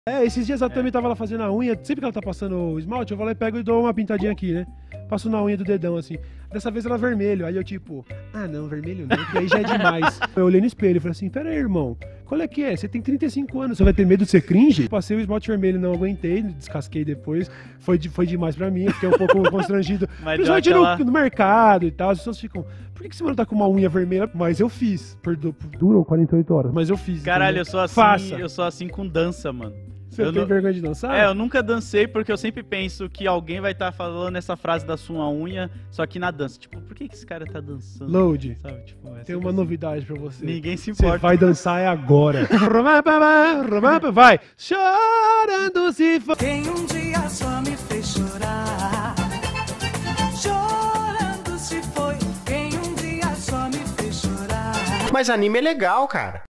Esses dias ela também tava lá fazendo a unha. Sempre que ela tá passando o esmalte, eu vou lá e pego e dou uma pintadinha aqui, né? Passo na unha do dedão, assim. Dessa vez ela vermelho. Aí eu tipo, não, vermelho não, que aí já é demais. Eu olhei no espelho e falei assim, pera aí, irmão, qual é que é? Você tem 35 anos, você vai ter medo de ser cringe? Passei o esmalte vermelho, não aguentei, descasquei depois. Foi demais pra mim, fiquei um pouco constrangido. Principalmente no mercado e tal, as pessoas ficam, por que você mano tá com uma unha vermelha? Mas eu fiz, durou 48 horas, mas eu fiz. Caralho, eu sou assim com dança, mano. Você tem vergonha de dançar? Eu nunca dancei porque eu sempre penso que alguém vai estar falando essa frase da sua unha, só que na dança. Tipo, por que esse cara tá dançando? Load, sabe? Tipo, tem uma novidade pra você. Ninguém se importa. Você vai dançar agora. Vai! Chorando se for. Quem um dia só me fez chorar. Chorando se foi. Quem um dia só me fez chorar. Mas anime é legal, cara.